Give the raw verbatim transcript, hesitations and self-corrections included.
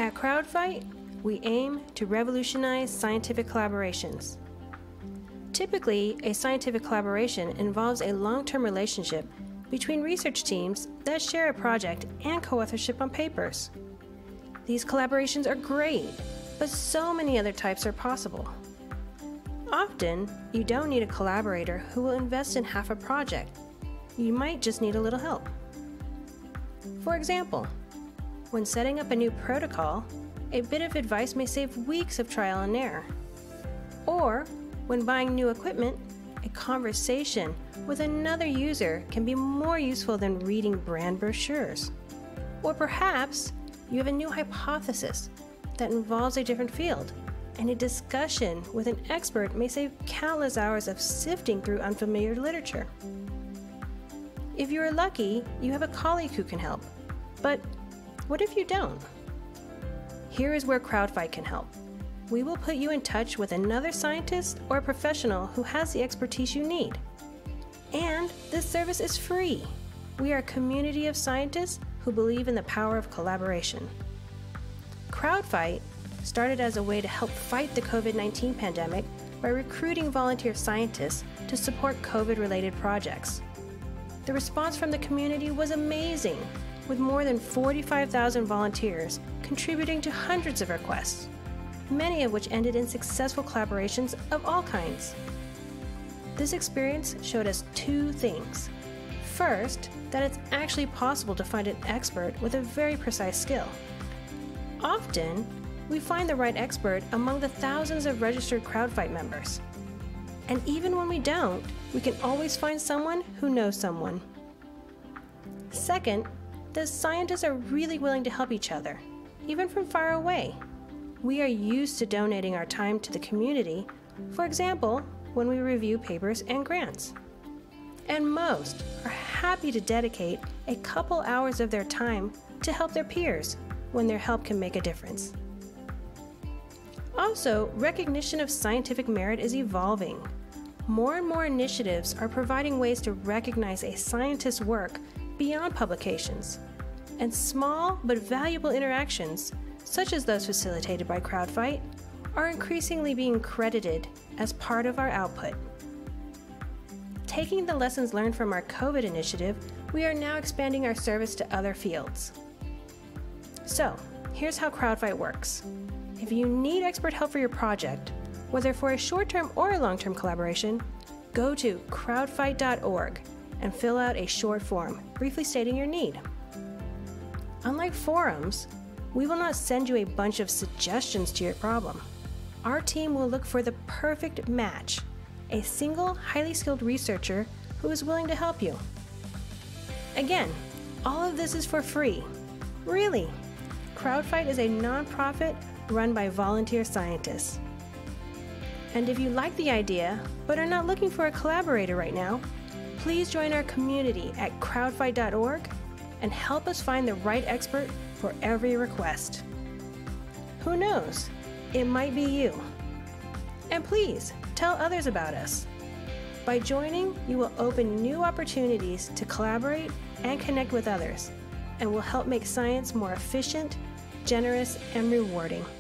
At Crowdfight, we aim to revolutionize scientific collaborations. Typically, a scientific collaboration involves a long-term relationship between research teams that share a project and co-authorship on papers. These collaborations are great, but so many other types are possible. Often, you don't need a collaborator who will invest in half a project. You might just need a little help. For example, when setting up a new protocol, a bit of advice may save weeks of trial and error. Or, when buying new equipment, a conversation with another user can be more useful than reading brand brochures. Or perhaps you have a new hypothesis that involves a different field, and a discussion with an expert may save countless hours of sifting through unfamiliar literature. If you are lucky, you have a colleague who can help. But what if you don't? Here is where Crowdfight can help. We will put you in touch with another scientist or professional who has the expertise you need. And this service is free. We are a community of scientists who believe in the power of collaboration. Crowdfight started as a way to help fight the COVID nineteen pandemic by recruiting volunteer scientists to support COVID-related projects. The response from the community was amazing, with more than forty-five thousand volunteers contributing to hundreds of requests, many of which ended in successful collaborations of all kinds. This experience showed us two things. First, that it's actually possible to find an expert with a very precise skill. Often, we find the right expert among the thousands of registered Crowdfight members. And even when we don't, we can always find someone who knows someone. Second, the scientists are really willing to help each other, even from far away. We are used to donating our time to the community, for example, when we review papers and grants. And most are happy to dedicate a couple hours of their time to help their peers when their help can make a difference. Also, recognition of scientific merit is evolving. More and more initiatives are providing ways to recognize a scientist's work beyond publications, and small but valuable interactions, such as those facilitated by Crowdfight, are increasingly being credited as part of our output. Taking the lessons learned from our COVID initiative, we are now expanding our service to other fields. So, here's how Crowdfight works. If you need expert help for your project, whether for a short-term or a long-term collaboration, go to crowdfight dot org and fill out a short form, briefly stating your need. Unlike forums, we will not send you a bunch of suggestions to your problem. Our team will look for the perfect match, a single, highly skilled researcher who is willing to help you. Again, all of this is for free. Really, Crowdfight is a nonprofit run by volunteer scientists. And if you like the idea, but are not looking for a collaborator right now, please join our community at crowdfight dot org and help us find the right expert for every request. Who knows? It might be you. And please, tell others about us. By joining, you will open new opportunities to collaborate and connect with others, and will help make science more efficient, generous, and rewarding.